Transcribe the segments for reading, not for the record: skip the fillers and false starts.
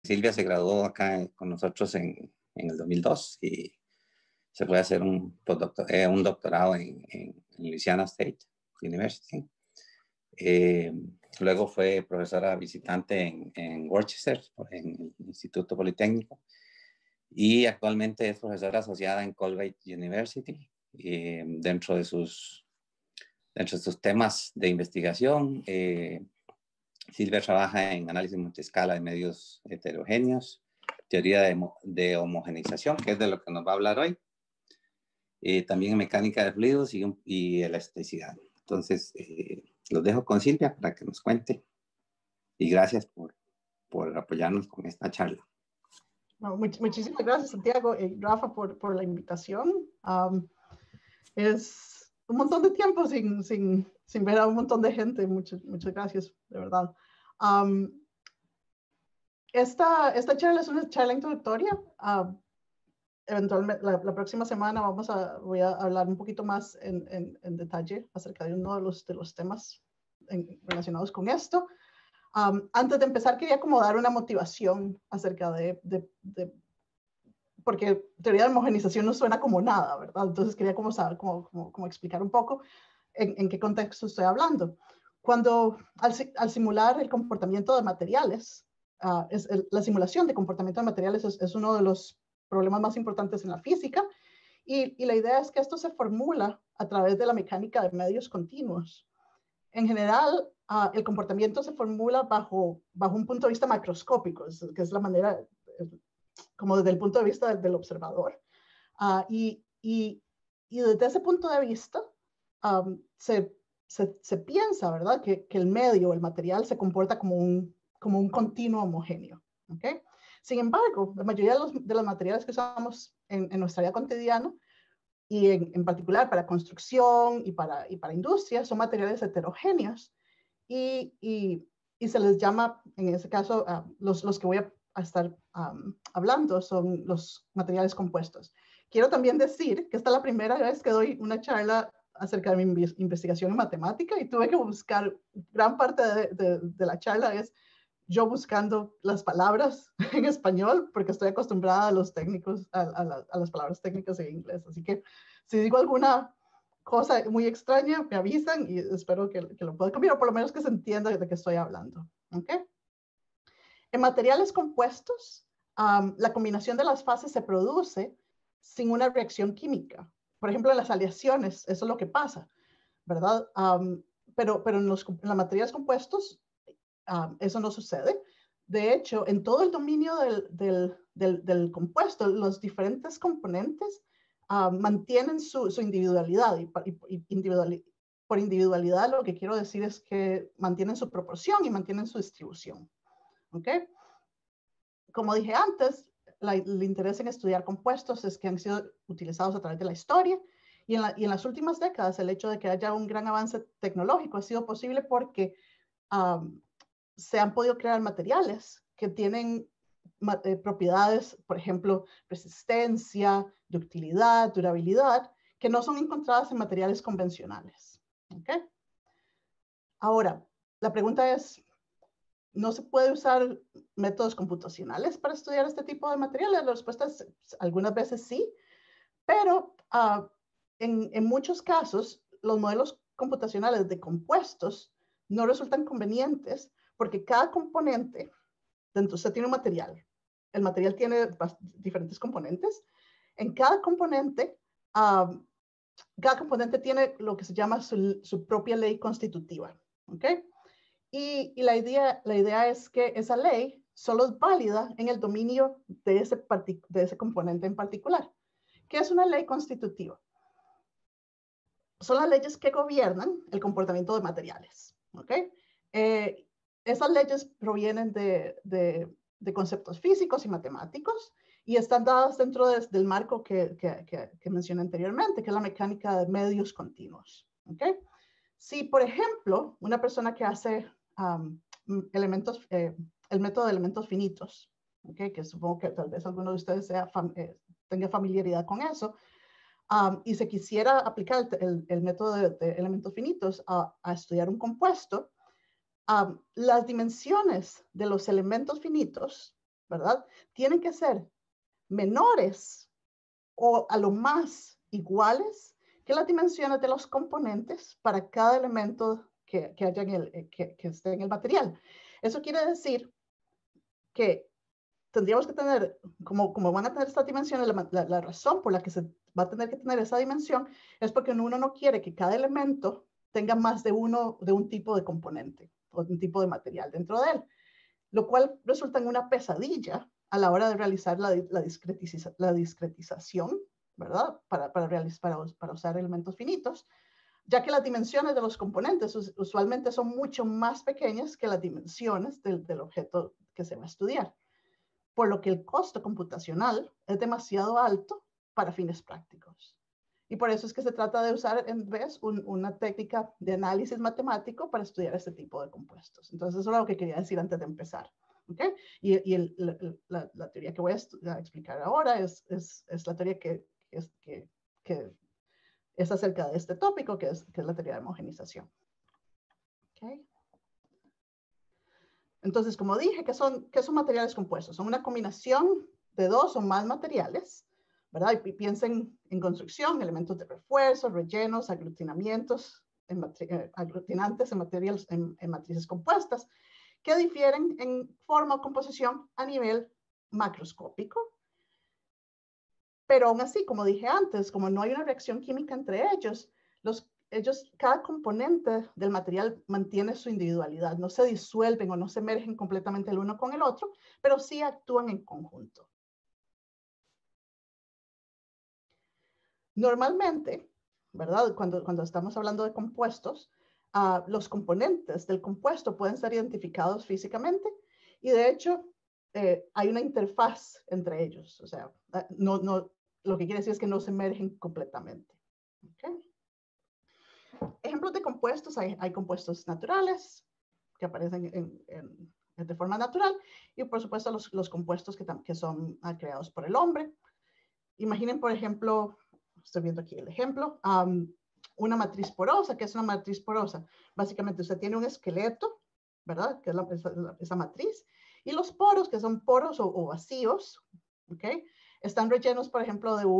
Silvia se graduó acá con nosotros en el 2002 y se fue a hacer un doctorado en Louisiana State University. Luego fue profesora visitante en Worcester, en el Instituto Politécnico, y actualmente es profesora asociada en Colgate University. Dentro de sus temas de investigación, Silvia trabaja en análisis multiescala de medios heterogéneos, teoría de homogeneización, que es de lo que nos va a hablar hoy, también en mecánica de fluidos y elasticidad. Entonces, los dejo con Silvia para que nos cuente, y gracias por apoyarnos con esta charla. No, muchísimas gracias, Santiago y Rafa, por la invitación. Es un montón de tiempo sin ver a un montón de gente. Muchas gracias, de verdad. Esta charla es una charla introductoria. Eventualmente, la próxima semana voy a hablar un poquito más en detalle acerca de uno de los temas relacionados con esto. Antes de empezar, quería como dar una motivación acerca porque teoría de homogenización no suena como nada, ¿verdad? Entonces quería como saber, como explicar un poco en qué contexto estoy hablando. Al simular el comportamiento de materiales, la simulación de comportamiento de materiales es uno de los problemas más importantes en la física, y la idea es que esto se formula a través de la mecánica de medios continuos. En general, el comportamiento se formula bajo un punto de vista macroscópico, que es la manera, como desde el punto de vista del observador. Y desde ese punto de vista, se piensa, ¿verdad?, que el medio, el material, se comporta como un continuo homogéneo. ¿Okay? Sin embargo, la mayoría de los materiales que usamos en nuestra vida cotidiana, y en particular para construcción y para industria, son materiales heterogéneos, y se les llama, en ese caso, los que voy a estar hablando son los materiales compuestos. Quiero también decir que esta es la primera vez que doy una charla acerca de mi investigación en matemática, y tuve que buscar, gran parte de la charla es yo buscando las palabras en español, porque estoy acostumbrada a los técnicos, a las palabras técnicas en inglés. Así que si digo alguna cosa muy extraña, me avisan, y espero que lo pueda cambiar, o por lo menos que se entienda de qué estoy hablando. ¿Okay? En materiales compuestos, la combinación de las fases se produce sin una reacción química. Por ejemplo, en las aleaciones, eso es lo que pasa, ¿verdad? Pero en los materiales compuestos, eso no sucede. De hecho, en todo el dominio del compuesto, los diferentes componentes mantienen su individualidad, y por individualidad lo que quiero decir es que mantienen su proporción y mantienen su distribución. ¿Okay? Como dije antes, el interés en estudiar compuestos es que han sido utilizados a través de la historia, y en las últimas décadas el hecho de que haya un gran avance tecnológico ha sido posible porque se han podido crear materiales que tienen propiedades, por ejemplo, resistencia, ductilidad, durabilidad, que no son encontradas en materiales convencionales. ¿Okay? Ahora, la pregunta es, ¿no se puede usar métodos computacionales para estudiar este tipo de materiales? La respuesta es algunas veces sí, pero en muchos casos los modelos computacionales de compuestos no resultan convenientes, porque cada componente, usted tiene un material, el material tiene diferentes componentes. En cada componente tiene lo que se llama su propia ley constitutiva. ¿Okay? Y la idea es que esa ley solo es válida en el dominio de ese componente en particular. ¿Qué es una ley constitutiva? Son las leyes que gobiernan el comportamiento de materiales. ¿Okay? Esas leyes provienen de conceptos físicos y matemáticos, y están dadas dentro del marco que mencioné anteriormente, que es la mecánica de medios continuos. ¿Okay? Si, por ejemplo, una persona que hace el método de elementos finitos, ¿okay?, que supongo que tal vez alguno de ustedes tenga familiaridad con eso, y se quisiera aplicar el método de elementos finitos a estudiar un compuesto, las dimensiones de los elementos finitos ¿verdad? Tienen que ser menores o a lo más iguales que las dimensiones de los componentes para cada elemento que esté en el material. Eso quiere decir que tendríamos que tener, como van a tener estas dimensiones, la razón por la que se va a tener que tener esa dimensión es porque uno no quiere que cada elemento tenga más de un tipo de componente o de un tipo de material dentro de él, lo cual resulta en una pesadilla a la hora de realizar la discretización, ¿verdad? Para usar elementos finitos, ya que las dimensiones de los componentes usualmente son mucho más pequeñas que las dimensiones del objeto que se va a estudiar, por lo que el costo computacional es demasiado alto para fines prácticos. Y por eso es que se trata de usar en vez una técnica de análisis matemático para estudiar este tipo de compuestos. Entonces, eso es lo que quería decir antes de empezar. ¿Okay? Y la teoría que voy a explicar ahora es la teoría que es acerca de este tópico, que es la teoría de homogenización. ¿Okay? Entonces, como dije, ¿qué son materiales compuestos? Son una combinación de dos o más materiales, ¿verdad? Y piensen en construcción, elementos de refuerzo, rellenos, aglutinamientos, aglutinantes en matrices compuestas, que difieren en forma o composición a nivel macroscópico. Pero aún así, como dije antes, como no hay una reacción química entre ellos, cada componente del material mantiene su individualidad, no se disuelven o no se mergen completamente el uno con el otro, pero sí actúan en conjunto. Normalmente, ¿verdad? Cuando estamos hablando de compuestos, los componentes del compuesto pueden ser identificados físicamente y de hecho hay una interfaz entre ellos, o sea, lo que quiere decir es que no se emergen completamente. ¿Okay? Ejemplos de compuestos, hay compuestos naturales que aparecen de forma natural y por supuesto los compuestos que son creados por el hombre. Imaginen, por ejemplo, estoy viendo aquí el ejemplo, una matriz porosa. ¿Qué es una matriz porosa? Básicamente usted tiene un esqueleto, ¿verdad? Que es esa matriz, y los poros, que son poros o vacíos, ¿ok? Están rellenos, por ejemplo, de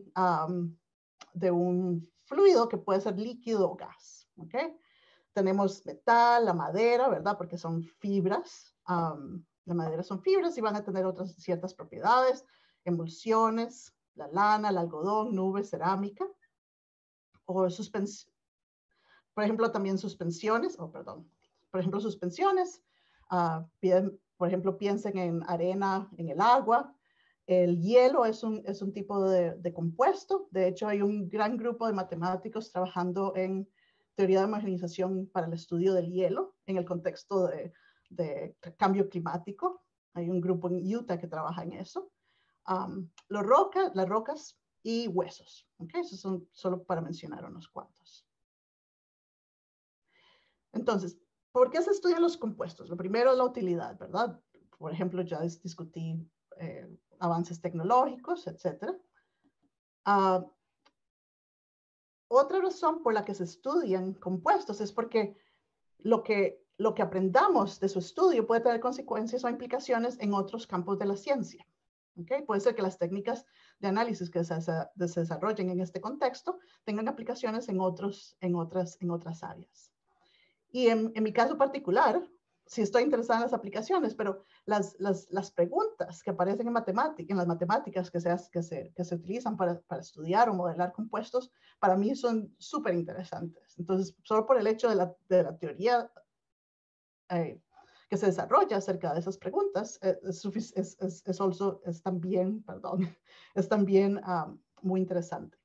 un fluido que puede ser líquido o gas, ¿ok? Tenemos metal, la madera, ¿verdad? Porque son fibras. La madera son fibras y van a tener otras ciertas propiedades, emulsiones, la lana, el algodón, nubes, cerámica, o por ejemplo, también suspensiones, por ejemplo, suspensiones, por ejemplo, piensen en arena en el agua. El hielo es un tipo de compuesto. De hecho, hay un gran grupo de matemáticos trabajando en teoría de homogenización para el estudio del hielo en el contexto de cambio climático. Hay un grupo en Utah que trabaja en eso. Las rocas y huesos. ¿Okay? Esos son solo para mencionar unos cuantos. Entonces, ¿por qué se estudian los compuestos? Lo primero es la utilidad, ¿verdad? Por ejemplo, ya discutí avances tecnológicos, etc. Otra razón por la que se estudian compuestos es porque lo que aprendamos de su estudio puede tener consecuencias o implicaciones en otros campos de la ciencia. ¿Okay? Puede ser que las técnicas de análisis que se desarrollen en este contexto tengan aplicaciones en otras áreas. Y en mi caso particular, sí estoy interesada en las aplicaciones, pero las preguntas que aparecen en las matemáticas que se utilizan para estudiar o modelar compuestos, para mí son súper interesantes. Entonces, solo por el hecho de la teoría que se desarrolla acerca de esas preguntas, es también muy interesante.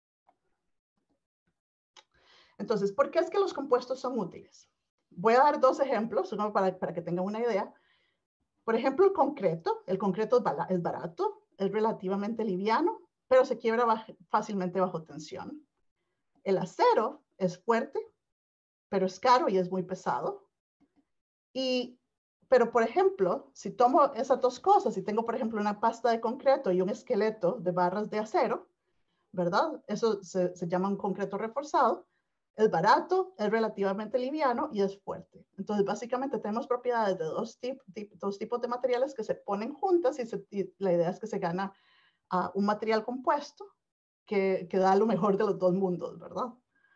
Entonces, ¿por qué es que los compuestos son útiles? Voy a dar dos ejemplos, uno para que tengan una idea. Por ejemplo, el concreto es barato, es relativamente liviano, pero se quiebra fácilmente bajo tensión. El acero es fuerte, pero es caro y es muy pesado. Pero, por ejemplo, si tomo esas dos cosas, si tengo, por ejemplo, una pasta de concreto y un esqueleto de barras de acero, ¿verdad? Eso se llama un concreto reforzado. Es barato, es relativamente liviano y es fuerte. Entonces, básicamente tenemos propiedades de dos tipos de materiales que se ponen juntas y la idea es que se gana un material compuesto que da lo mejor de los dos mundos, ¿verdad?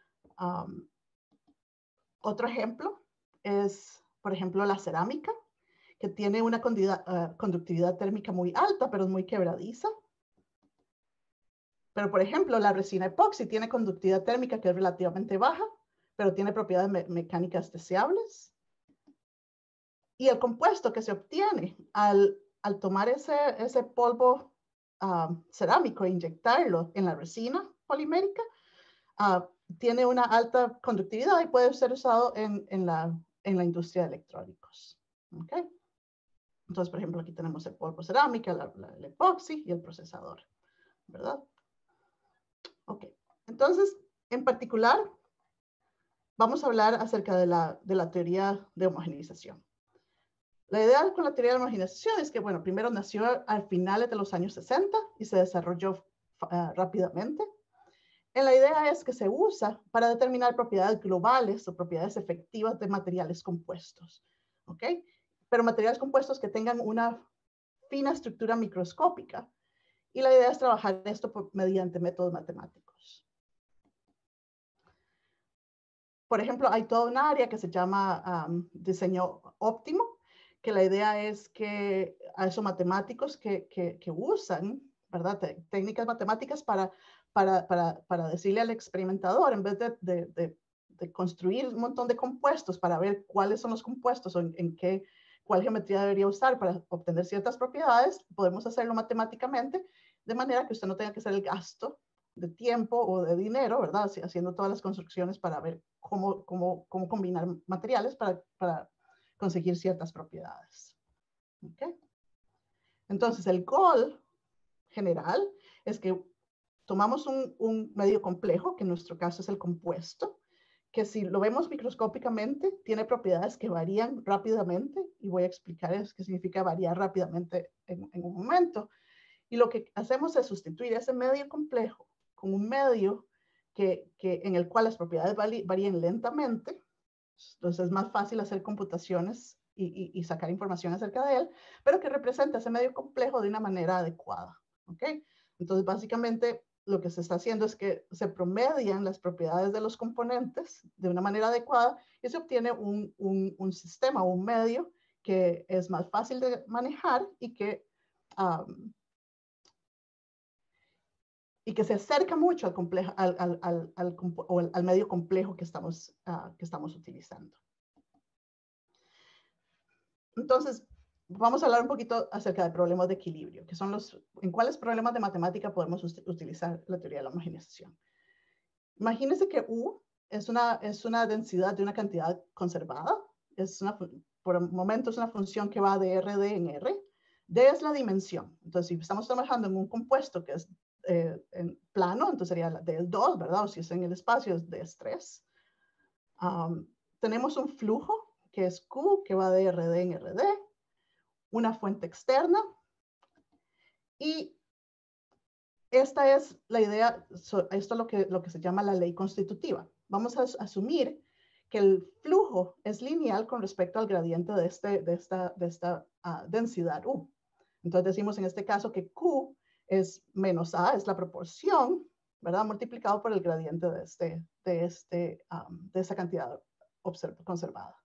Otro ejemplo es, por ejemplo, la cerámica, que tiene una conductividad térmica muy alta, pero es muy quebradiza. Pero, por ejemplo, la resina epoxi tiene conductividad térmica que es relativamente baja, pero tiene propiedades mecánicas deseables. Y el compuesto que se obtiene al tomar ese polvo cerámico e inyectarlo en la resina polimérica, tiene una alta conductividad y puede ser usado en la industria de electrónicos. ¿Okay? Entonces, por ejemplo, aquí tenemos el polvo cerámica, el epoxi y el procesador, ¿verdad? Ok, entonces, en particular, vamos a hablar acerca de la teoría de homogeneización. La idea con la teoría de homogeneización es que, bueno, primero nació al finales de los años 60 y se desarrolló rápidamente. La idea es que se usa para determinar propiedades globales o propiedades efectivas de materiales compuestos, ¿ok? Pero materiales compuestos que tengan una fina estructura microscópica. Y la idea es trabajar esto mediante métodos matemáticos. Por ejemplo, hay toda un área que se llama diseño óptimo, que la idea es que a esos matemáticos que usan, ¿verdad? Técnicas matemáticas para decirle al experimentador, en vez de construir un montón de compuestos para ver cuáles son los compuestos o cuál geometría debería usar para obtener ciertas propiedades, podemos hacerlo matemáticamente, de manera que usted no tenga que hacer el gasto de tiempo o de dinero, ¿verdad? Haciendo todas las construcciones para ver cómo combinar materiales para conseguir ciertas propiedades. ¿Okay? Entonces, el goal general es que tomamos un medio complejo, que en nuestro caso es el compuesto, que si lo vemos microscópicamente, tiene propiedades que varían rápidamente, y voy a explicar qué significa variar rápidamente en un momento. Y lo que hacemos es sustituir ese medio complejo con un medio en el cual las propiedades varían lentamente. Entonces es más fácil hacer computaciones y sacar información acerca de él, pero que representa ese medio complejo de una manera adecuada. ¿Okay? Entonces, básicamente, lo que se está haciendo es que se promedian las propiedades de los componentes de una manera adecuada y se obtiene un sistema, un medio que es más fácil de manejar y que se acerca mucho al medio complejo que estamos utilizando. Entonces, vamos a hablar un poquito acerca de problemas de equilibrio, que son en cuáles problemas de matemática podemos utilizar la teoría de la homogeneización. Imagínense que U es una densidad de una cantidad conservada. Por el momento es una función que va de RD en R. D es la dimensión. Entonces, si estamos trabajando en un compuesto que es en plano, entonces sería D es 2, ¿verdad? O si es en el espacio, D es 3. Tenemos un flujo que es Q, que va de RD en RD, una fuente externa, y esta es la idea, esto es lo que se llama la ley constitutiva. Vamos a asumir que el flujo es lineal con respecto al gradiente de esta densidad U. Entonces decimos en este caso que Q es menos A, es la proporción, ¿verdad? Multiplicado por el gradiente de esa cantidad conservada.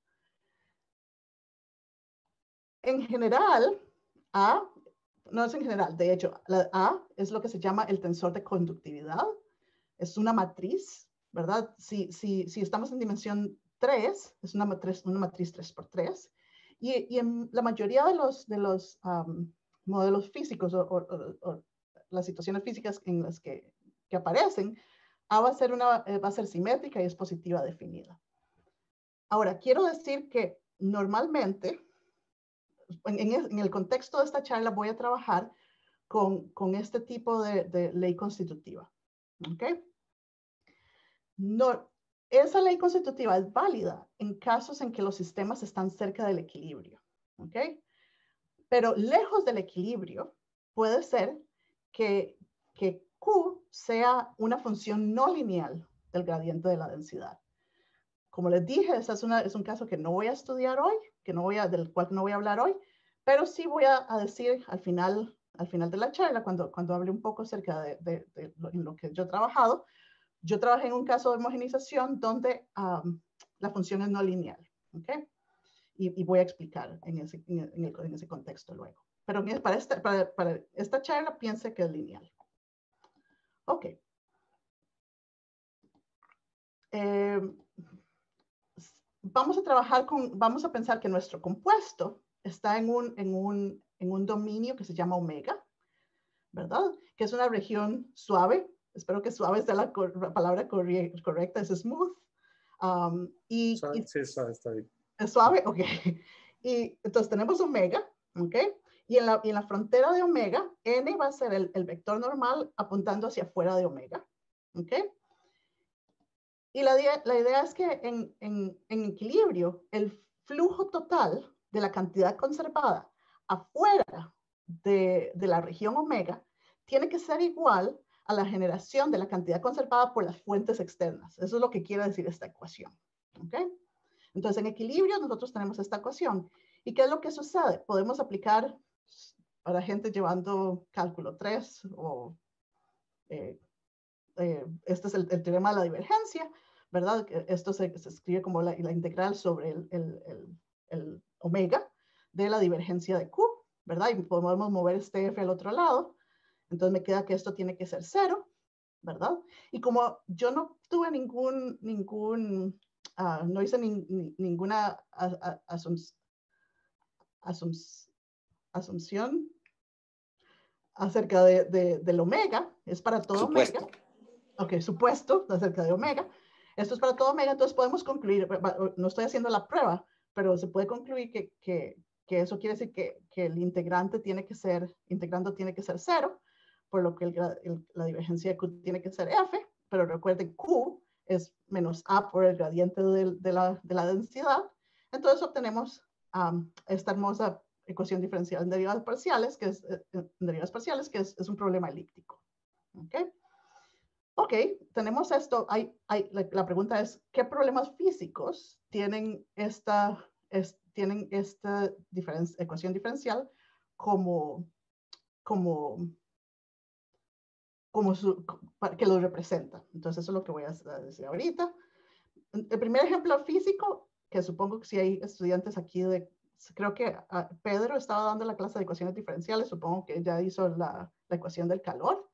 En general, no es en general, de hecho, la A es lo que se llama el tensor de conductividad. Es una matriz, ¿verdad? Si estamos en dimensión 3, es una matriz 3x3. Y en la mayoría de los modelos físicos o las situaciones físicas en las que aparecen, A va a ser simétrica y es positiva definida. Ahora, quiero decir que normalmente, en el contexto de esta charla voy a trabajar con este tipo de ley constitutiva. ¿Okay? No, esa ley constitutiva es válida en casos en que los sistemas están cerca del equilibrio. ¿Okay? Pero lejos del equilibrio puede ser que Q sea una función no lineal del gradiente de la densidad. como les dije, es un caso que no voy a estudiar hoy, del cual no voy a hablar hoy, pero sí voy a decir al final de la charla, cuando hable un poco acerca de lo que yo he trabajado. Yo trabajé en un caso de homogenización donde la función es no lineal, ¿ok? Y voy a explicar en ese contexto luego. Pero para esta charla piense que es lineal. Ok. Vamos a pensar que nuestro compuesto está en un dominio que se llama omega, ¿verdad? Que es una región suave. Espero que suave sea la palabra correcta, es smooth. Sí, suave, está bien. ¿Es suave? Ok. Y entonces tenemos omega, ¿ok? Y en la frontera de omega, n va a ser el vector normal apuntando hacia afuera de omega, ¿ok? Y la idea es que en equilibrio, el flujo total de la cantidad conservada afuera de la región omega tiene que ser igual a la generación de la cantidad conservada por las fuentes externas. Eso es lo que quiere decir esta ecuación, ¿ok? Entonces, en equilibrio, nosotros tenemos esta ecuación. ¿Y qué es lo que sucede? Podemos aplicar para gente llevando cálculo 3 o este es el teorema de la divergencia, ¿verdad? Esto se escribe como la integral sobre el omega de la divergencia de Q, ¿verdad? Y podemos mover este F al otro lado. Entonces me queda que esto tiene que ser 0, ¿verdad? Y como yo no tuve no hice ninguna asunción acerca del omega, es para todo Supuesto. omega. Ok, supuesto acerca de omega. Esto es para todo omega, entonces podemos concluir, no estoy haciendo la prueba, pero se puede concluir que eso quiere decir que el integrando tiene que ser 0, por lo que la divergencia de Q tiene que ser F, pero recuerden, Q es menos A por el gradiente de la densidad. Entonces obtenemos esta hermosa ecuación diferencial en derivadas parciales, que es un problema elíptico. ¿Ok? Ok, tenemos esto. La pregunta es, ¿qué problemas físicos tienen esta ecuación diferencial que lo representa? Entonces, eso es lo que voy a decir ahorita. El primer ejemplo físico, que supongo que si hay estudiantes aquí creo que Pedro estaba dando la clase de ecuaciones diferenciales, supongo que ya hizo la ecuación del calor.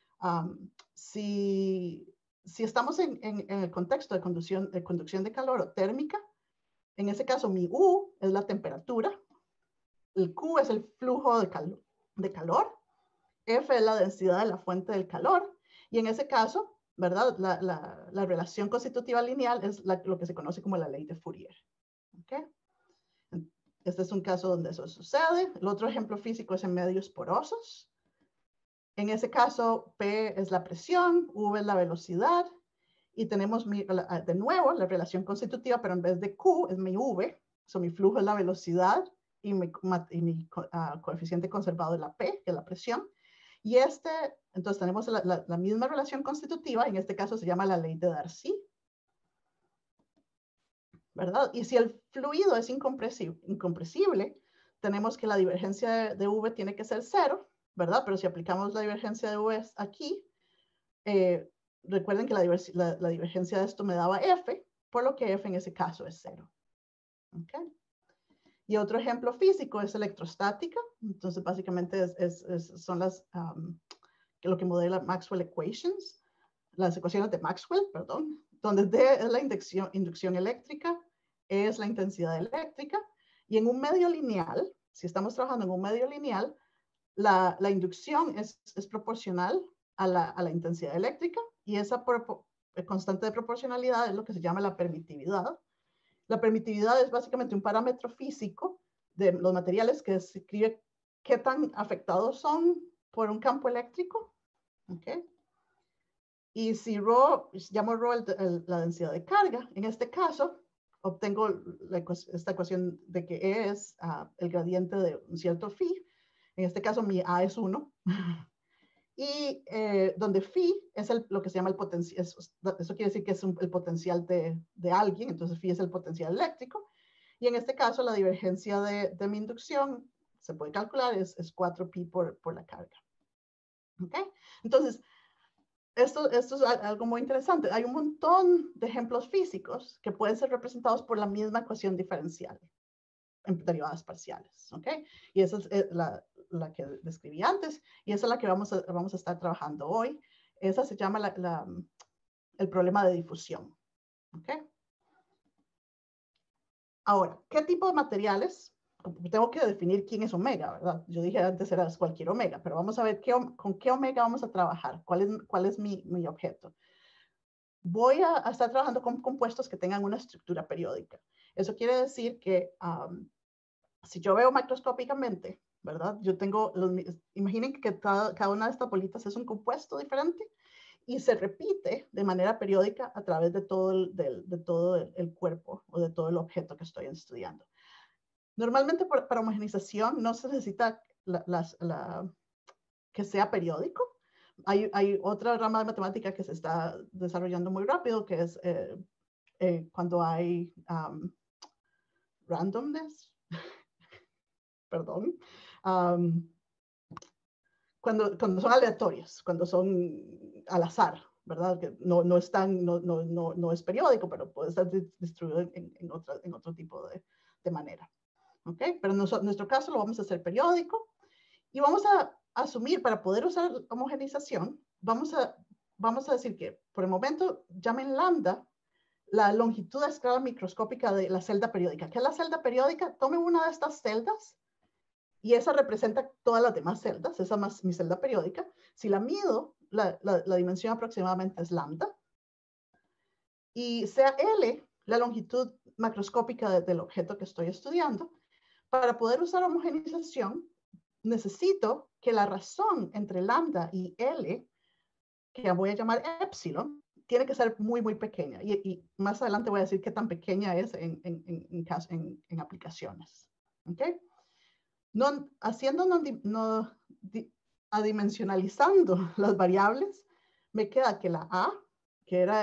Si estamos en el contexto de conducción de calor o térmica, en ese caso mi U es la temperatura, el Q es el flujo de calor, F es la densidad de la fuente del calor, y en ese caso, ¿verdad? La relación constitutiva lineal es lo que se conoce como la ley de Fourier. ¿Okay? Este es un caso donde eso sucede. El otro ejemplo físico es en medios porosos. En ese caso, P es la presión, V es la velocidad, y tenemos de nuevo la relación constitutiva, pero en vez de Q es mi V, mi flujo es la velocidad, y mi coeficiente conservado es la P, que es la presión. Y entonces tenemos la misma relación constitutiva, en este caso se llama la ley de Darcy, ¿verdad? Y si el fluido es incompresible, tenemos que la divergencia de V tiene que ser 0, ¿verdad? Pero si aplicamos la divergencia de V aquí, recuerden que la divergencia de esto me daba F, por lo que F en ese caso es 0. ¿Okay? Y otro ejemplo físico es electrostática. Entonces, básicamente son lo que modela Maxwell Equations, las ecuaciones de Maxwell, perdón, donde D es la inducción eléctrica, E es la intensidad eléctrica, y en un medio lineal, si estamos trabajando en un medio lineal, la inducción es proporcional a la intensidad eléctrica, y esa constante de proporcionalidad es lo que se llama la permitividad. La permitividad es básicamente un parámetro físico de los materiales que describe qué tan afectados son por un campo eléctrico. ¿Okay? Y si llamo ρ la densidad de carga, en este caso obtengo esta ecuación de que E es el gradiente de un cierto phi. En este caso mi A es 1. Y donde phi es lo que se llama el potencial, eso quiere decir que es el potencial de alguien, entonces phi es el potencial eléctrico. Y en este caso la divergencia de mi inducción se puede calcular, es 4pi por la carga. ¿Ok? Entonces, esto es algo muy interesante. Hay un montón de ejemplos físicos que pueden ser representados por la misma ecuación diferencial en derivadas parciales. ¿Ok? Y esa es la que describí antes, y esa es la que vamos a estar trabajando hoy. Esa se llama el problema de difusión. ¿Ok? Ahora, ¿qué tipo de materiales? Tengo que definir quién es omega, ¿verdad? Yo dije antes era cualquier omega, pero vamos a ver con qué omega vamos a trabajar, cuál es mi objeto. Voy a estar trabajando con compuestos que tengan una estructura periódica. Eso quiere decir que si yo veo macroscópicamente, ¿verdad? Yo tengo, imaginen que cada una de estas bolitas es un compuesto diferente y se repite de manera periódica a través de todo el cuerpo o de todo el objeto que estoy estudiando. Normalmente para homogenización no se necesita que sea periódico. Hay otra rama de matemática que se está desarrollando muy rápido, que es cuando hay randomness, perdón, cuando son aleatorios, cuando son al azar, ¿verdad? Que no es periódico, pero puede estar distribuido en otro tipo de manera. ¿Ok? Pero en nuestro caso lo vamos a hacer periódico y vamos a asumir, para poder usar homogenización, vamos a decir que por el momento llamen lambda la longitud a escala microscópica de la celda periódica. ¿Qué es la celda periódica? Tome una de estas celdas y esa representa todas las demás celdas, esa más mi celda periódica. Si la mido, la dimensión aproximadamente es lambda. Y sea L la longitud macroscópica del objeto que estoy estudiando. Para poder usar homogenización, necesito que la razón entre lambda y L, que voy a llamar epsilon, tiene que ser muy, muy pequeña. Y más adelante voy a decir qué tan pequeña es en aplicaciones. ¿Ok? Adimensionalizando las variables, me queda que la A, que era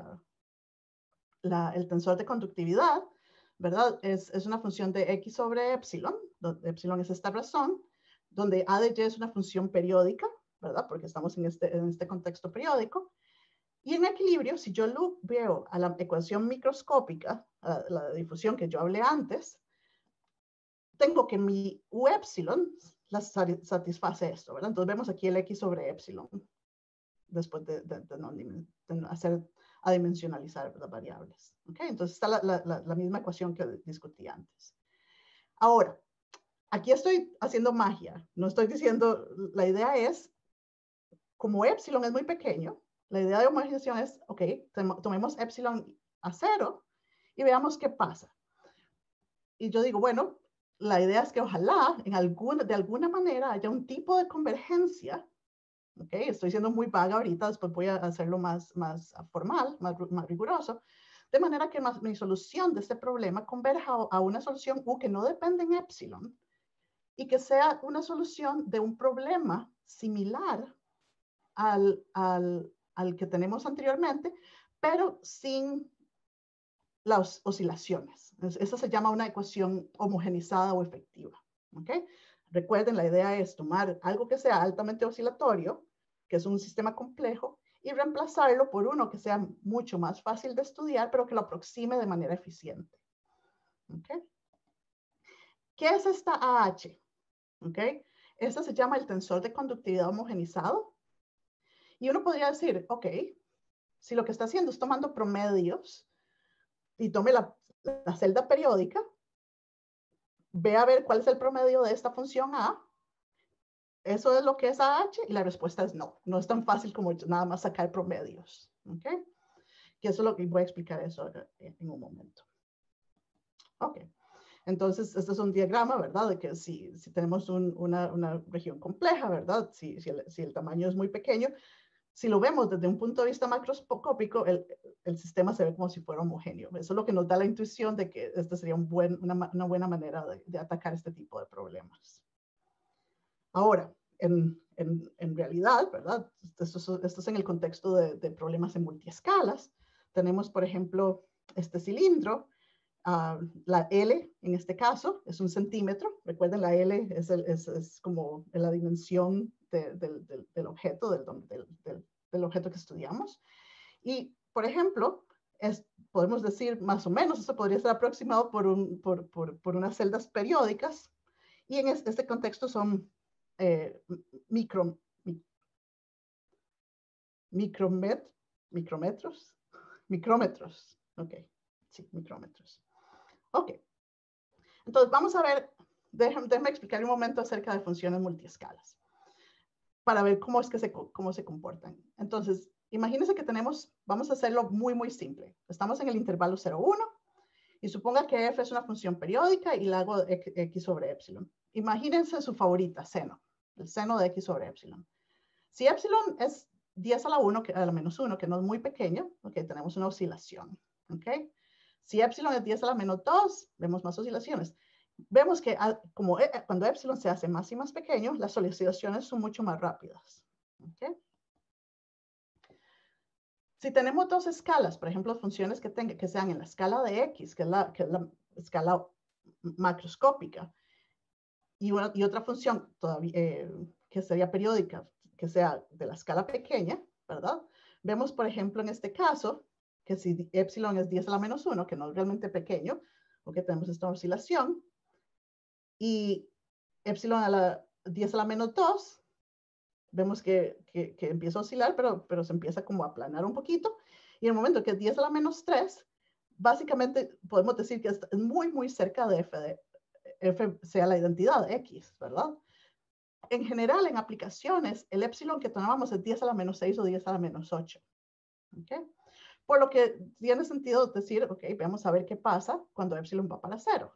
el tensor de conductividad, ¿verdad? Es una función de X sobre epsilon, donde epsilon es esta razón, donde A de Y es una función periódica, ¿verdad? Porque estamos en este contexto periódico. Y en equilibrio, si yo veo a la ecuación microscópica, a la difusión que yo hablé antes, tengo que mi U epsilon satisface esto, ¿verdad? Entonces vemos aquí el X sobre epsilon, después de hacer adimensionalizar las variables. ¿Okay? Entonces está la misma ecuación que discutí antes. Ahora, aquí estoy haciendo magia. No estoy diciendo, la idea es, como epsilon es muy pequeño, la idea de homogenización es, ok, tomemos epsilon a 0 y veamos qué pasa. Y yo digo, bueno, la idea es que ojalá de alguna manera haya un tipo de convergencia. Okay, estoy siendo muy vaga ahorita, después voy a hacerlo más formal, más riguroso, de manera que mi solución de este problema converja a una solución U que no depende en epsilon y que sea una solución de un problema similar al que tenemos anteriormente, pero sin las oscilaciones. Esa se llama una ecuación homogenizada o efectiva. ¿Okay? Recuerden, la idea es tomar algo que sea altamente oscilatorio, que es un sistema complejo, y reemplazarlo por uno que sea mucho más fácil de estudiar, pero que lo aproxime de manera eficiente. ¿Okay? ¿Qué es esta AH? ¿Okay? Esta se llama el tensor de conductividad homogenizado. Y uno podría decir, ok, si lo que está haciendo es tomando promedios y tome la celda periódica, ve a ver cuál es el promedio de esta función A. ¿Eso es lo que es AH? Y la respuesta es no. No es tan fácil como nada más sacar promedios. ¿Ok? Que eso es lo que voy a explicar eso en un momento. Ok. Entonces, este es un diagrama, ¿verdad? De que si tenemos una región compleja, ¿verdad? Si el tamaño es muy pequeño, si lo vemos desde un punto de vista macroscópico, el sistema se ve como si fuera homogéneo. Eso es lo que nos da la intuición de que esta sería una buena manera de atacar este tipo de problemas. Ahora, en en realidad, ¿verdad? Esto es en el contexto de problemas en multiescalas. Tenemos, por ejemplo, este cilindro. La L, en este caso, es 1 centímetro. Recuerden, la L es como la dimensión del objeto, del objeto que estudiamos. Y, por ejemplo, podemos decir más o menos, esto podría ser aproximado por unas celdas periódicas. Y en este contexto son micrómetros. Ok, sí, micrómetros. Ok, entonces vamos a ver, déjame explicar un momento acerca de funciones multiescalas para ver cómo se comportan. Entonces, imagínense que vamos a hacerlo muy, muy simple. Estamos en el intervalo 0,1 y suponga que f es una función periódica y la hago x sobre epsilon. Imagínense su favorita, seno, el seno de x sobre epsilon. Si epsilon es 10 a la menos 1, que no es muy pequeño, ok, tenemos una oscilación, ok. Si epsilon es 10 a la menos 2, vemos más oscilaciones. Vemos que cuando epsilon se hace más y más pequeño, las oscilaciones son mucho más rápidas, ok. Si tenemos dos escalas, por ejemplo, funciones que sean en la escala de x, que es la escala macroscópica, y otra función todavía, que sería periódica, que sea de la escala pequeña, ¿verdad? Vemos, por ejemplo, en este caso, que si epsilon es 10 a la menos 1, que no es realmente pequeño, porque tenemos esta oscilación, y epsilon a la 10 a la menos 2, vemos que empieza a oscilar, pero se empieza como a aplanar un poquito, y en el momento que es 10 a la menos 3, básicamente podemos decir que es muy, muy cerca de f sea la identidad de x, ¿verdad? En general, en aplicaciones, el epsilon que tomamos es 10 a la menos 6 o 10 a la menos 8. ¿Okay? Por lo que tiene sentido decir, ok, vamos a ver qué pasa cuando epsilon va para 0.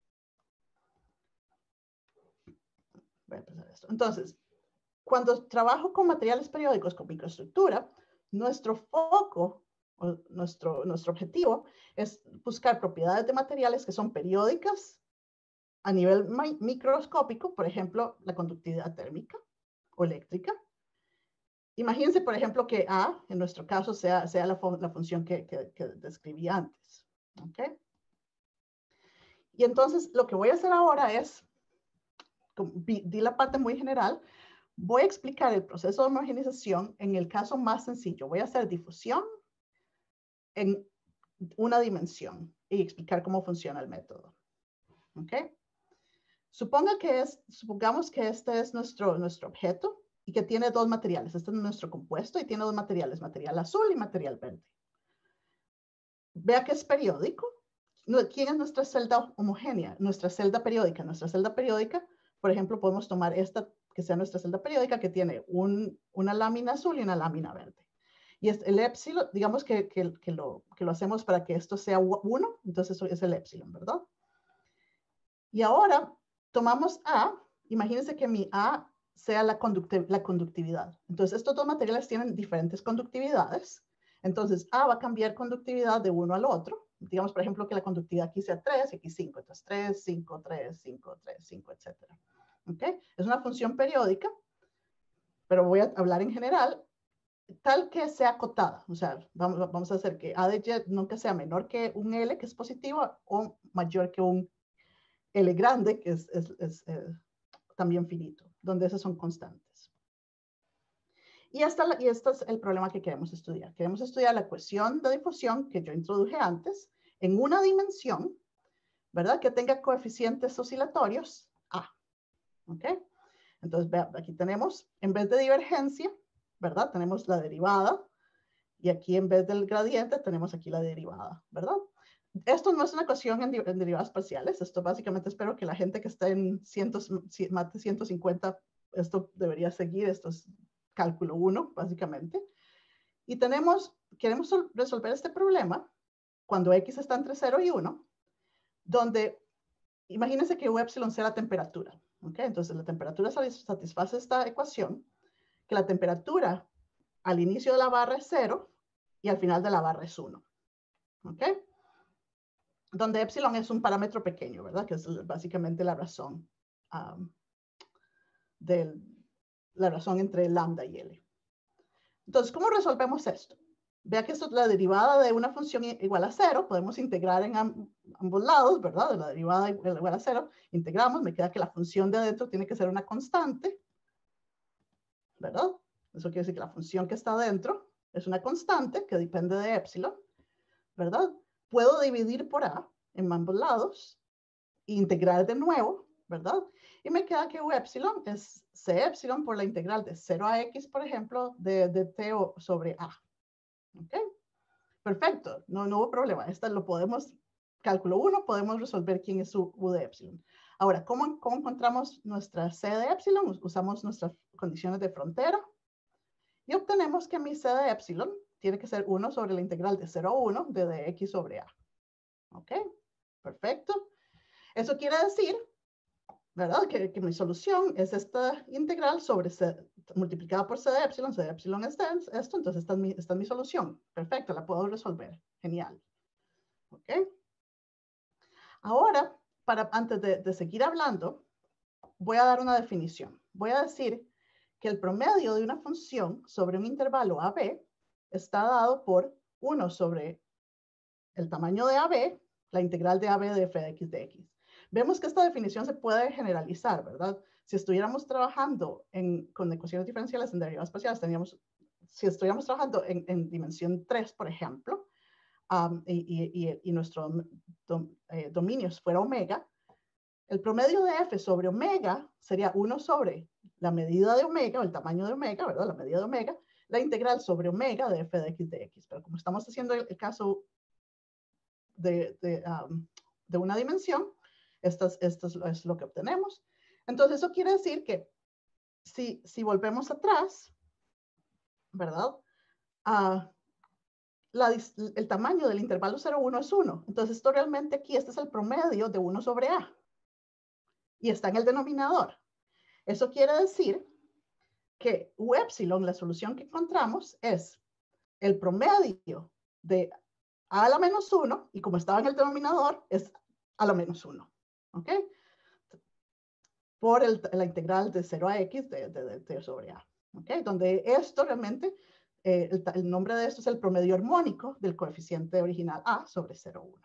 Voy a empezar esto. Entonces, cuando trabajo con materiales periódicos con microestructura, nuestro foco, o nuestro objetivo es buscar propiedades de materiales que son periódicas a nivel microscópico, por ejemplo, la conductividad térmica o eléctrica. Imagínense, por ejemplo, que A, en nuestro caso, sea la función que describí antes. ¿Okay? Y entonces, lo que voy a hacer ahora es, di la parte muy general, voy a explicar el proceso de homogenización en el caso más sencillo. Voy a hacer difusión en una dimensión y explicar cómo funciona el método. ¿Okay? Supongamos que este es nuestro objeto y que tiene dos materiales. Este es nuestro compuesto y tiene dos materiales, material azul y material verde. Vea que es periódico. ¿Quién es nuestra celda homogénea? Nuestra celda periódica. Nuestra celda periódica, por ejemplo, podemos tomar esta que sea nuestra celda periódica que tiene una lámina azul y una lámina verde. Y el epsilon, digamos que lo hacemos para que esto sea 1, entonces eso es el epsilon, ¿verdad? Y ahora tomamos A, imagínense que mi A sea la conductividad. Entonces, estos dos materiales tienen diferentes conductividades. Entonces, A va a cambiar conductividad de uno al otro. Digamos, por ejemplo, que la conductividad aquí sea 3 y aquí 5. Entonces, 3, 5, 3, 5, 3, 5, etc. ¿Okay? Es una función periódica, pero voy a hablar en general, tal que sea acotada. O sea, vamos a hacer que A de Y nunca sea menor que un L, que es positivo, o mayor que un L grande, que es también finito, donde esos son constantes. Y este es el problema que queremos estudiar. Queremos estudiar la ecuación de difusión que yo introduje antes en una dimensión, ¿verdad? Que tenga coeficientes oscilatorios A. ¿Ok? Entonces, aquí tenemos, en vez de divergencia, ¿verdad? Tenemos la derivada. Y aquí, en vez del gradiente, tenemos aquí la derivada, ¿verdad? Esto no es una ecuación en derivadas parciales. Esto básicamente espero que la gente que está en mate 150, esto debería seguir. Esto es cálculo 1, básicamente. Y queremos resolver este problema cuando x está entre 0 y 1, donde imagínense que U epsilon sea la temperatura. ¿Okay? Entonces, la temperatura satisface esta ecuación, que la temperatura al inicio de la barra es 0 y al final de la barra es 1. ¿Ok? Donde epsilon es un parámetro pequeño, ¿verdad? Que es básicamente la razón la razón entre lambda y L. Entonces, ¿cómo resolvemos esto? Vea que esto es la derivada de una función igual a 0. Podemos integrar en ambos lados, ¿verdad? De la derivada igual a 0, integramos. Me queda que la función de adentro tiene que ser una constante, ¿verdad? Eso quiere decir que la función que está adentro es una constante que depende de epsilon, ¿verdad? Puedo dividir por a en ambos lados e integrar de nuevo, ¿verdad? Y me queda que u epsilon es c epsilon por la integral de 0 a x, por ejemplo, de t sobre a. ¿Ok? Perfecto, no hubo problema. Esta lo podemos, cálculo 1, podemos resolver quién es u de epsilon. Ahora, ¿cómo encontramos nuestra c de epsilon? Usamos nuestras condiciones de frontera y obtenemos que mi c de epsilon tiene que ser 1 sobre la integral de 0 a 1 de dx sobre a. ¿Ok? Perfecto. Eso quiere decir, ¿verdad? Que mi solución es esta integral sobre c multiplicada por c de epsilon es esto, entonces esta es mi solución. Perfecto, la puedo resolver. Genial. ¿Ok? Ahora, antes de seguir hablando, voy a dar una definición. Voy a decir que el promedio de una función sobre un intervalo AB está dado por 1 sobre el tamaño de AB, la integral de AB de f de x de x. Vemos que esta definición se puede generalizar, ¿verdad? Si estuviéramos trabajando con ecuaciones diferenciales en derivadas parciales, si estuviéramos trabajando en dimensión 3, por ejemplo, y nuestro dominio fuera omega, el promedio de f sobre omega sería 1 sobre la medida de omega, o el tamaño de omega, ¿verdad? La medida de omega, la integral sobre omega de f de x de x. Pero como estamos haciendo el caso de una dimensión, esto es lo que obtenemos. Entonces, eso quiere decir que si volvemos atrás, ¿verdad? El tamaño del intervalo 0,1 es 1. Entonces, esto realmente aquí, este es el promedio de 1 sobre a. Y está en el denominador. Eso quiere decir que u epsilon, la solución que encontramos, es el promedio de a la menos 1, y como estaba en el denominador, es a la menos 1. ¿Ok? Por la integral de 0 a x de t sobre a. ¿Ok? Donde esto realmente, el nombre de esto es el promedio armónico del coeficiente original a sobre 0,1.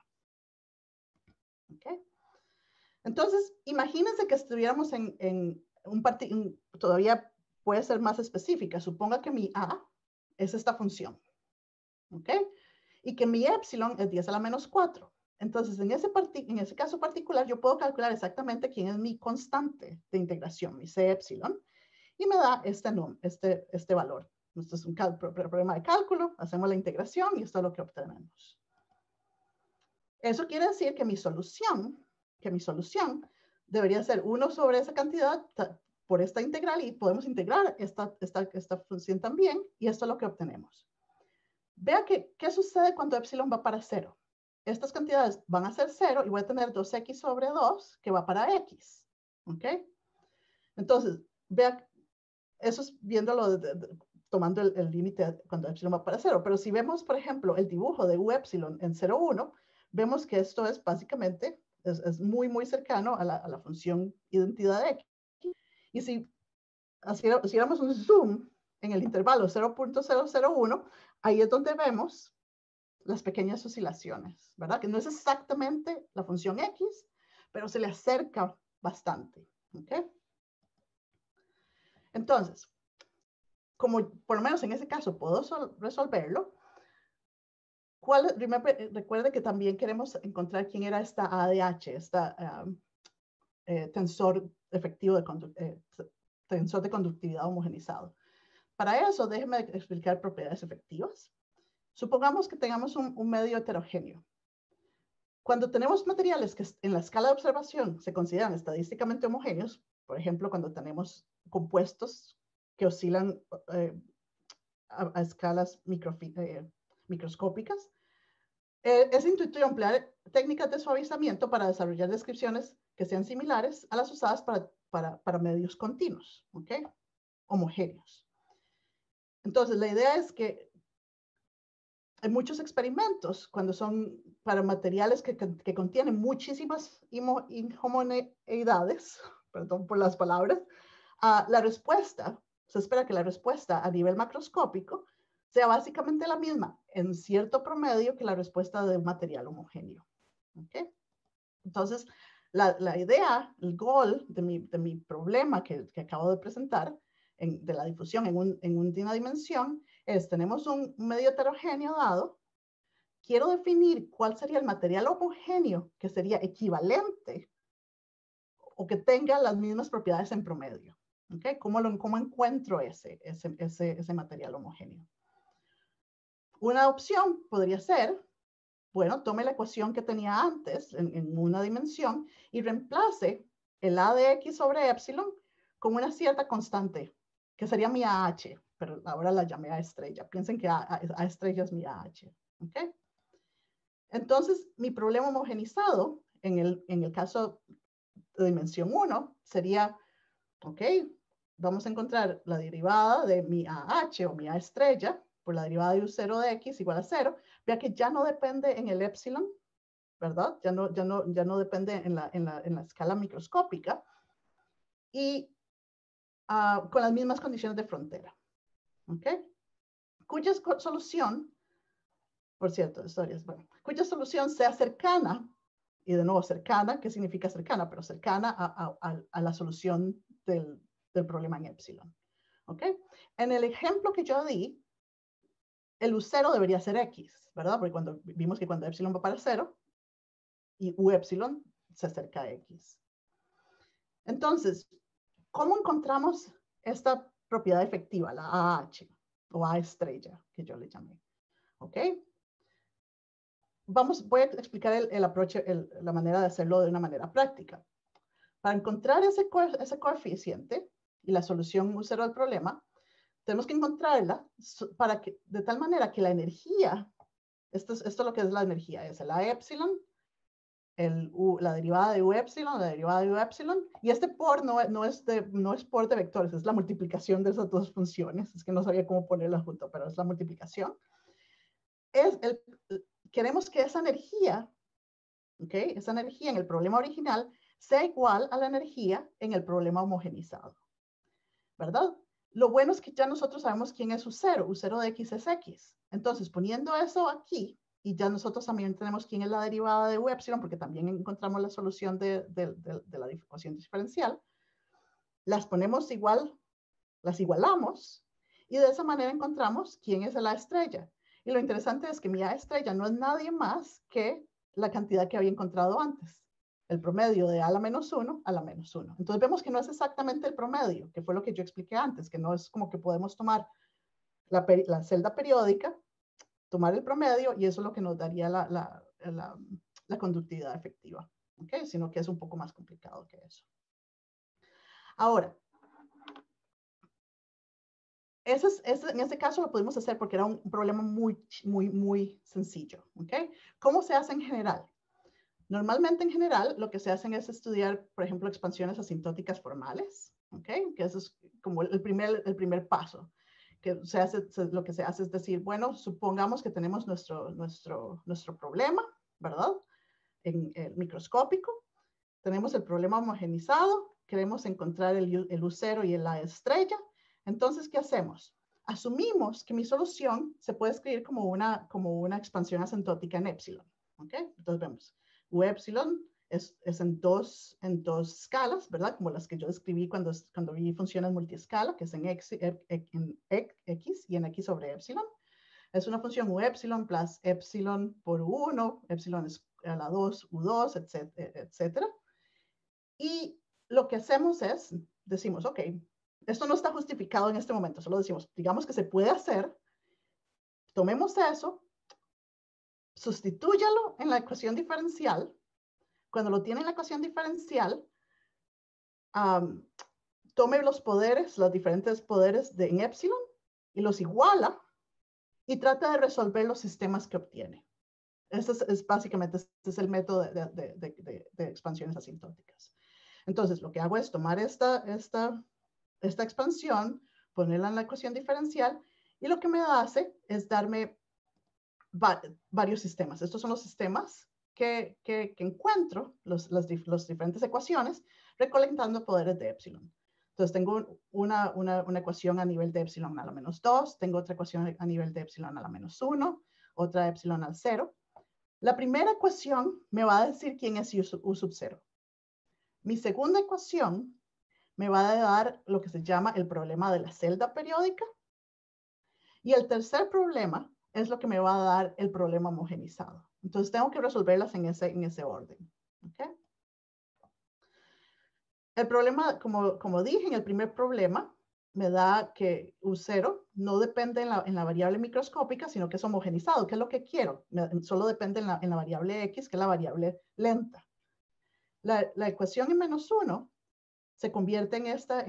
¿Ok? Entonces, imagínense que estuviéramos en todavía puede ser más específica. Suponga que mi a es esta función. ¿Ok? Y que mi epsilon es 10 a la menos 4. Entonces, en ese caso particular, yo puedo calcular exactamente quién es mi constante de integración, mi c epsilon, y me da este valor. Esto es un problema de cálculo, hacemos la integración y esto es lo que obtenemos. Eso quiere decir que mi solución debería ser 1 sobre esa cantidad por esta integral, y podemos integrar esta función también, y esto es lo que obtenemos. Vea qué sucede cuando epsilon va para 0. Estas cantidades van a ser 0 y voy a tener 2x sobre 2 que va para x. ¿Ok? Entonces, vea, eso es viéndolo tomando el límite cuando epsilon va para 0. Pero si vemos, por ejemplo, el dibujo de u epsilon en 0,1, vemos que esto es básicamente, es muy, muy cercano a la función identidad de x. Y si hiciéramos un zoom en el intervalo 0.001, ahí es donde vemos las pequeñas oscilaciones, ¿verdad? Que no es exactamente la función x, pero se le acerca bastante, ¿ok? Entonces, como por lo menos en ese caso puedo resolverlo, recuerde que también queremos encontrar quién era esta ADH, esta tensor efectivo tensor de conductividad homogenizado. Para eso, déjeme explicar propiedades efectivas. Supongamos que tengamos un medio heterogéneo. Cuando tenemos materiales que en la escala de observación se consideran estadísticamente homogéneos, por ejemplo, cuando tenemos compuestos que oscilan a escalas microscópicas, es intuitivo emplear técnicas de suavizamiento para desarrollar descripciones que sean similares a las usadas para medios continuos, ¿ok? Homogéneos. Entonces, la idea es que hay muchos experimentos cuando son para materiales que contienen muchísimas inhomogeneidades, perdón por las palabras, la respuesta se espera que la respuesta a nivel macroscópico sea básicamente la misma en cierto promedio que la respuesta de un material homogéneo. ¿Okay? Entonces, la idea, el goal de mi problema que acabo de presentar de la difusión en una dimensión es, tenemos un medio heterogéneo dado, quiero definir cuál sería el material homogéneo que sería equivalente o que tenga las mismas propiedades en promedio. ¿Okay? ¿Cómo encuentro ese material homogéneo? Una opción podría ser, bueno, tome la ecuación que tenía antes en una dimensión y reemplace el A de X sobre epsilon con una cierta constante, que sería mi AH, pero ahora la llamé A estrella. Piensen que A estrella es mi AH. ¿Okay? Entonces, mi problema homogenizado, en el caso de dimensión 1, sería, ok, vamos a encontrar la derivada de mi AH o mi A estrella por la derivada de U0 de X igual a 0. Vea que ya no depende en el epsilon, ¿verdad? Ya no depende en la escala microscópica y con las mismas condiciones de frontera. ¿Ok? Cuya solución, por cierto, cuya solución sea cercana, y de nuevo cercana, ¿qué significa cercana? Pero cercana a la solución del problema en epsilon. ¿Ok? En el ejemplo que yo di, el U0 debería ser X, ¿verdad? Porque vimos que cuando epsilon va para 0 y U epsilon se acerca a X. Entonces, ¿cómo encontramos esta propiedad efectiva, la AH o A estrella, que yo le llamé? ¿Ok? Voy a explicar el approach, la manera de hacerlo de una manera práctica. Para encontrar ese coeficiente y la solución U0 del problema, tenemos que encontrarla de tal manera que la energía, esto es lo que es la energía, es el A epsilon, la derivada de U epsilon, la derivada de U epsilon, y este por no es por de vectores, es la multiplicación de esas dos funciones, es que no sabía cómo ponerlas junto, pero es la multiplicación. Queremos que esa energía, ¿okay? Esa energía en el problema original sea igual a la energía en el problema homogenizado, ¿verdad? Lo bueno es que ya nosotros sabemos quién es U0. U0 de X es X. Entonces, poniendo eso aquí, y ya nosotros también tenemos quién es la derivada de U epsilon, porque también encontramos la solución de la ecuación diferencial, las ponemos igual, las igualamos, y de esa manera encontramos quién es la estrella. Y lo interesante es que mi A estrella no es nadie más que la cantidad que había encontrado antes. El promedio de A a la menos 1 a la menos 1. Entonces vemos que no es exactamente el promedio, que fue lo que yo expliqué antes, que no es como que podemos tomar la celda periódica, tomar el promedio y eso es lo que nos daría la conductividad efectiva. ¿Okay? Sino que es un poco más complicado que eso. Ahora, en este caso lo pudimos hacer porque era un problema muy sencillo. ¿Okay? ¿Cómo se hace en general? Normalmente, en general, lo que se hace es estudiar, por ejemplo, expansiones asintóticas formales, ¿okay? Que eso es como el primer paso. Que lo que se hace es decir, bueno, supongamos que tenemos nuestro problema, ¿verdad? En el microscópico. Tenemos el problema homogenizado, queremos encontrar el U0 y la estrella. Entonces, ¿qué hacemos? Asumimos que mi solución se puede escribir como una expansión asintótica en epsilon, ¿ok? Entonces vemos, U epsilon es en dos escalas, ¿verdad? Como las que yo describí cuando vi funciones multiescala, que es en X y en X sobre epsilon. Es una función U epsilon plus epsilon por U1, epsilon a la 2, U2, etcétera. Y lo que hacemos es, decimos, ok, esto no está justificado en este momento, solo decimos, digamos que se puede hacer, tomemos eso, sustitúyalo en la ecuación diferencial. Cuando lo tiene en la ecuación diferencial, tome los diferentes poderes en epsilon y los iguala y trata de resolver los sistemas que obtiene. Básicamente este es el método de expansiones asintóticas. Entonces, lo que hago es tomar esta expansión, ponerla en la ecuación diferencial y lo que me hace es darme varios sistemas. Estos son los sistemas que encuentro, las diferentes ecuaciones, recolectando poderes de epsilon. Entonces tengo una ecuación a nivel de epsilon a la menos 2, tengo otra ecuación a nivel de epsilon a la menos 1, otra epsilon al 0. La primera ecuación me va a decir quién es U sub 0. Mi segunda ecuación me va a dar lo que se llama el problema de la celda periódica. Y el tercer problema es lo que me va a dar el problema homogenizado. Entonces tengo que resolverlas en ese orden. ¿Okay? El problema, como dije, en el primer problema, me da que U0 no depende en la variable microscópica, sino que es homogenizado, que es lo que quiero. Solo depende en la variable X, que es la variable lenta. La ecuación en menos 1 se convierte en esta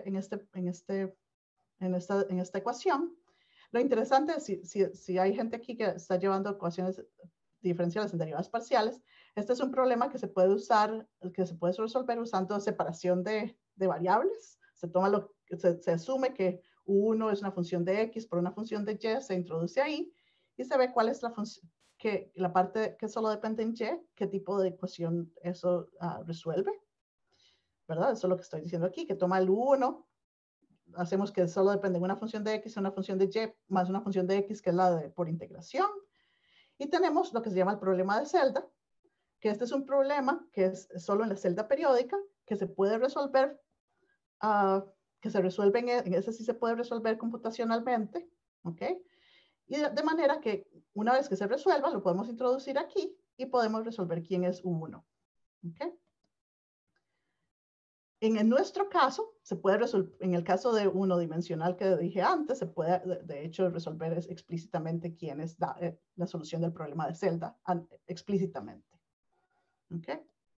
ecuación. Lo interesante es si hay gente aquí que está llevando ecuaciones diferenciales en derivadas parciales, este es un problema que se puede usar, que se puede resolver usando separación de variables. Se asume que U1 es una función de X por una función de Y, se introduce ahí y se ve cuál es la función, que la parte que solo depende en Y, qué tipo de ecuación eso resuelve, ¿verdad? Eso es lo que estoy diciendo aquí, que toma el U1, hacemos que solo depende de una función de X, una función de Y, más una función de X, que es la de por integración. Y tenemos lo que se llama el problema de celda, que este es un problema que es solo en la celda periódica, que se puede resolver, que se resuelve en ese sí se puede resolver computacionalmente, ¿ok? Y de manera que una vez que se resuelva, lo podemos introducir aquí y podemos resolver quién es U1, ¿ok? En nuestro caso, se puede resolver, en el caso de unidimensional que dije antes, se puede de hecho resolver explícitamente quién es la solución del problema de celda, explícitamente. ¿Ok?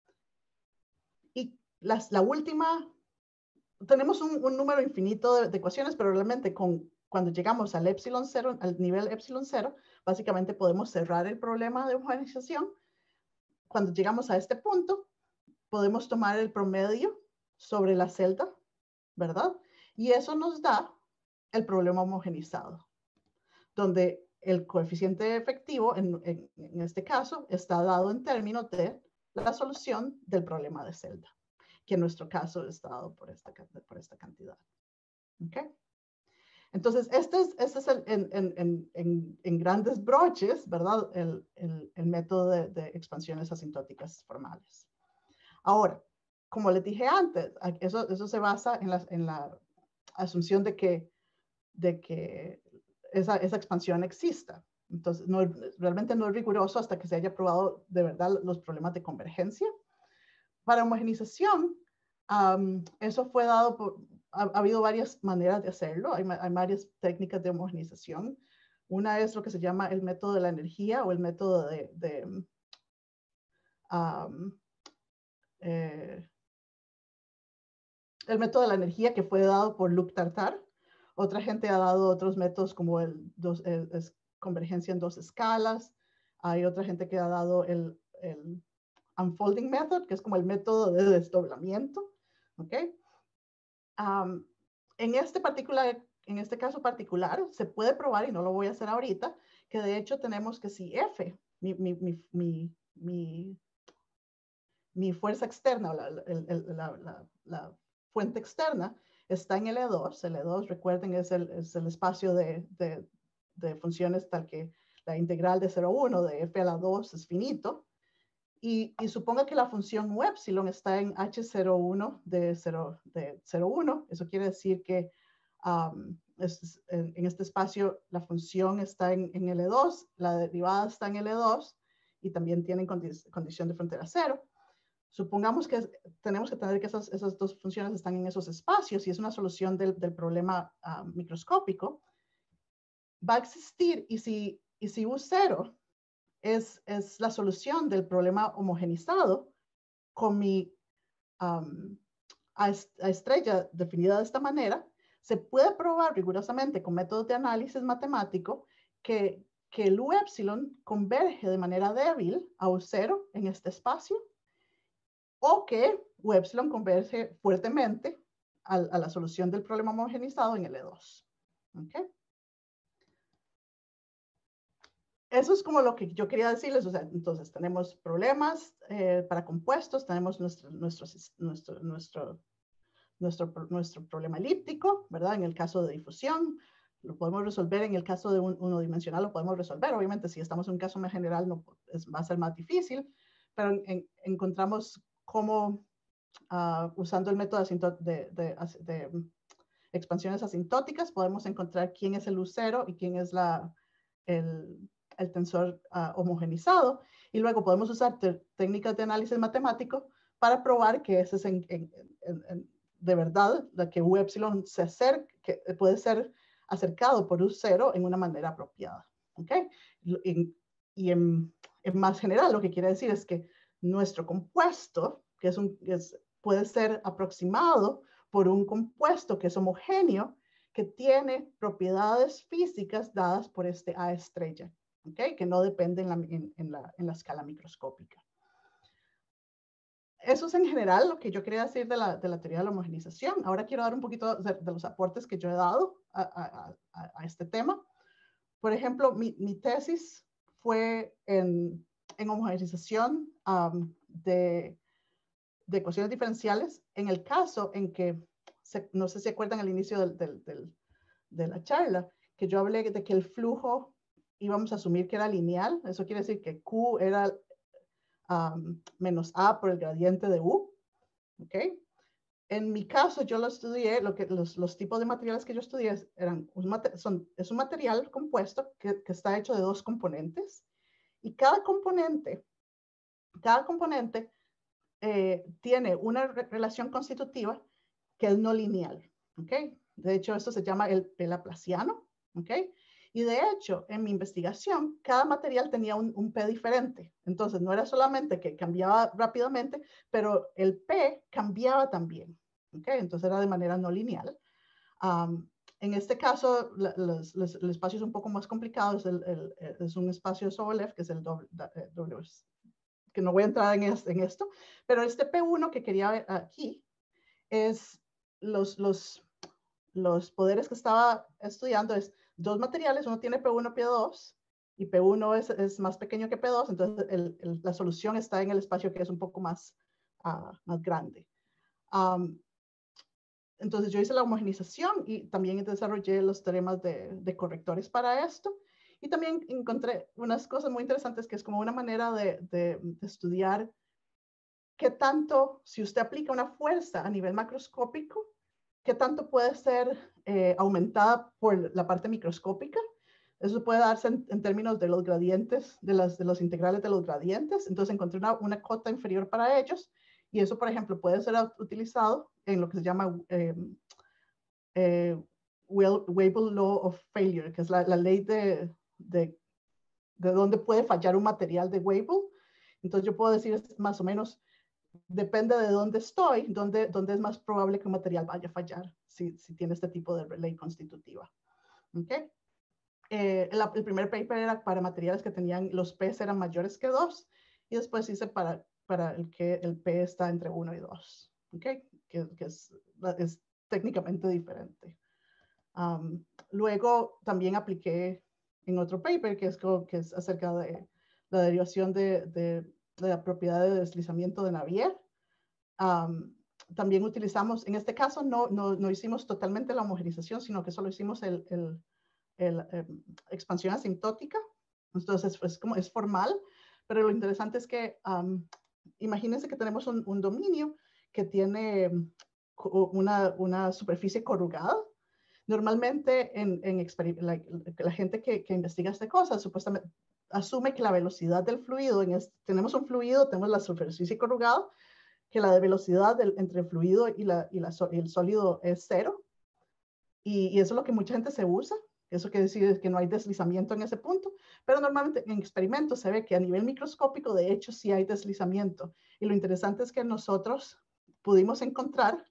Y la última, tenemos un número infinito de ecuaciones, pero realmente cuando llegamos al epsilon 0, al nivel epsilon 0, básicamente podemos cerrar el problema de homogenización. Cuando llegamos a este punto, podemos tomar el promedio sobre la celda, ¿verdad? Y eso nos da el problema homogenizado, donde el coeficiente efectivo, en este caso, está dado en términos de la solución del problema de celda, que en nuestro caso está dado por esta cantidad. ¿Ok? Entonces, este es en grandes broches, ¿verdad? El método de expansiones asintóticas formales. Ahora, como les dije antes, eso se basa en la asunción de que esa expansión exista. Entonces, realmente no es riguroso hasta que se haya probado de verdad los problemas de convergencia. Para homogenización, eso fue dado ha habido varias maneras de hacerlo. Hay varias técnicas de homogenización. Una es lo que se llama el método de la energía o el método el método de la energía, que fue dado por Luc Tartar. Otra gente ha dado otros métodos como es convergencia en dos escalas. Hay otra gente que ha dado el unfolding method, que es como el método de desdoblamiento. ¿Ok? En este caso particular, se puede probar, y no lo voy a hacer ahorita, que de hecho tenemos que si F, mi fuerza externa, la fuente externa, está en L2. L2, recuerden, es el espacio de funciones tal que la integral de 0,1 de f a la 2 es finito. Y suponga que la función u epsilon está en H01 de 0,1. Eso quiere decir que en este espacio la función está en L2, la derivada está en L2 y también tienen condición de frontera cero. Supongamos que tenemos que tener que esas dos funciones están en esos espacios y es una solución del problema microscópico. Va a existir, y si U0 es la solución del problema homogenizado con mi estrella definida de esta manera, se puede probar rigurosamente con métodos de análisis matemático que el U epsilon converge de manera débil a U0 en este espacio, o que U epsilon converge fuertemente a la solución del problema homogenizado en L2. ¿Okay? Eso es como lo que yo quería decirles. O sea, entonces tenemos problemas para compuestos, tenemos nuestro problema elíptico, ¿verdad? En el caso de difusión, lo podemos resolver. En el caso de unidimensional lo podemos resolver. Obviamente, si estamos en un caso más general, va a ser más difícil, pero encontramos cómo, usando el método de expansiones asintóticas, podemos encontrar quién es el U0 y quién es el tensor homogenizado. Y luego podemos usar técnicas de análisis matemático para probar que ese es de verdad, que U epsilon que puede ser acercado por U0 en una manera apropiada. ¿Okay? Y en más general, lo que quiere decir es que nuestro compuesto, puede ser aproximado por un compuesto que es homogéneo, que tiene propiedades físicas dadas por este A estrella, ¿okay? Que no depende en la escala microscópica. Eso es en general lo que yo quería decir de la teoría de la homogenización. Ahora quiero dar un poquito de los aportes que yo he dado a este tema. Por ejemplo, mi tesis fue en homogenización de ecuaciones diferenciales en el caso en que, no sé si se acuerdan al inicio de la charla, que yo hablé de que el flujo íbamos a asumir que era lineal. Eso quiere decir que Q era menos A por el gradiente de U. ¿Ok? En mi caso, yo lo estudié, los tipos de materiales que yo estudié es un material compuesto que está hecho de dos componentes, y cada componente tiene una relación constitutiva que es no lineal. ¿Okay? De hecho, esto se llama el P laplaciano. ¿Okay? Y de hecho, en mi investigación, cada material tenía un P diferente. Entonces, no era solamente que cambiaba rápidamente, pero el P cambiaba también. ¿Okay? Entonces, era de manera no lineal. En este caso, el espacio es un poco más complicado. Es un espacio de Sobolev, que es el W, que no voy a entrar en esto, pero este P1 que quería ver aquí es los poderes que estaba estudiando. Es dos materiales, uno tiene P1, P2, y P1 es más pequeño que P2, entonces la solución está en el espacio que es un poco más grande. Entonces yo hice la homogenización y también desarrollé los teoremas de correctores para esto. Y también encontré unas cosas muy interesantes, que es como una manera de estudiar qué tanto, si usted aplica una fuerza a nivel macroscópico, qué tanto puede ser aumentada por la parte microscópica. Eso puede darse en términos de los gradientes, de los integrales de los gradientes. Entonces encontré una cota inferior para ellos. Y eso, por ejemplo, puede ser utilizado en lo que se llama Weibull Law of Failure, que es la ley de dónde puede fallar un material de Weibull. Entonces yo puedo decir más o menos, depende de dónde estoy, dónde es más probable que un material vaya a fallar si tiene este tipo de ley constitutiva. ¿Okay? El primer paper era para materiales que tenían, los P's eran mayores que 2, y después hice para el que el P está entre 1 y 2, ¿okay? que es técnicamente diferente. Luego también apliqué en otro paper que es acerca de la derivación de la propiedad de deslizamiento de Navier. También utilizamos, en este caso no hicimos totalmente la homogenización, sino que solo hicimos expansión asintótica. Entonces es formal, pero lo interesante es que imagínense que tenemos un dominio que tiene una superficie corrugada. Normalmente la gente que investiga esta cosa supuestamente asume que la velocidad del fluido, tenemos un fluido, tenemos la superficie corrugada, que la velocidad entre el fluido y el sólido es 0. Y eso es lo que mucha gente se usa. Eso quiere decir que no hay deslizamiento en ese punto, pero normalmente en experimentos se ve que a nivel microscópico, de hecho, sí hay deslizamiento. Y lo interesante es que nosotros pudimos encontrar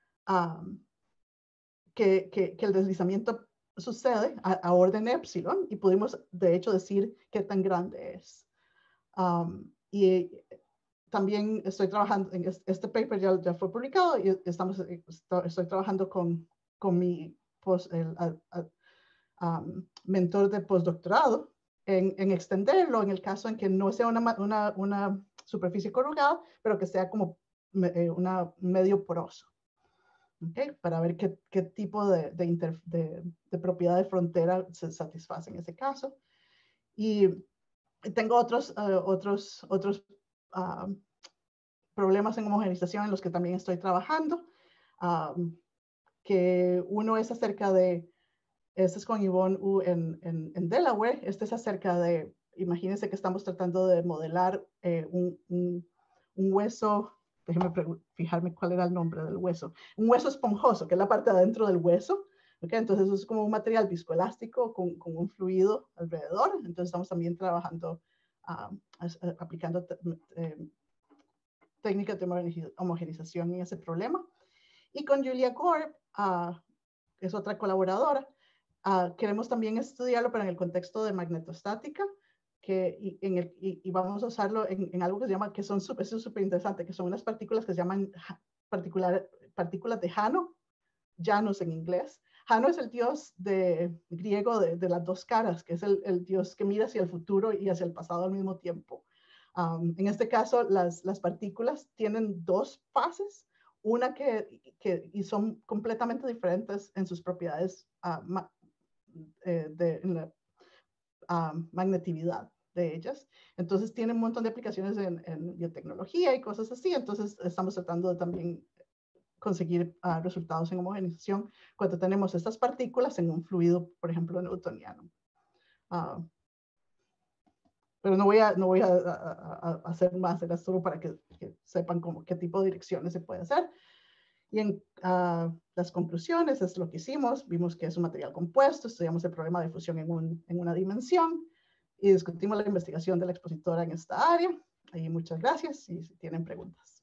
que el deslizamiento sucede a orden epsilon, y pudimos, de hecho, decir qué tan grande es. Y también estoy trabajando en este paper, ya fue publicado, y estoy trabajando con mi mentor de postdoctorado en extenderlo en el caso en que no sea una superficie corrugada, pero que sea como medio poroso. ¿okay? Para ver qué tipo de propiedad de frontera se satisface en ese caso. Y tengo otros problemas en homogenización en los que también estoy trabajando, que uno es acerca de, este es con Yvonne Wu en Delaware, este es acerca de, imagínense que estamos tratando de modelar un hueso, déjenme fijarme cuál era el nombre del hueso, un hueso esponjoso, que es la parte de adentro del hueso, ¿okay? Entonces eso es como un material viscoelástico con un fluido alrededor, entonces estamos también trabajando, aplicando técnicas de homogenización en ese problema. Y con Julia Gorb, que es otra colaboradora, queremos también estudiarlo, pero en el contexto de magnetostática, y vamos a usarlo en algo que se llama, que son súper interesante, que son unas partículas que se llaman partículas de Jano, Janus en inglés. Jano es el dios griego de las dos caras, que es el dios que mira hacia el futuro y hacia el pasado al mismo tiempo. En este caso, las partículas tienen dos fases, una y son completamente diferentes en sus propiedades en la magnetividad de ellas. Entonces tienen un montón de aplicaciones en biotecnología y cosas así. Entonces estamos tratando de también conseguir resultados en homogenización cuando tenemos estas partículas en un fluido, por ejemplo, newtoniano. Pero no voy a hacer más, era solo para que sepan qué tipo de direcciones se puede hacer. Y en las conclusiones es lo que hicimos. Vimos que es un material compuesto, estudiamos el problema de fusión en una dimensión y discutimos la investigación de la expositora en esta área. Y muchas gracias y si tienen preguntas.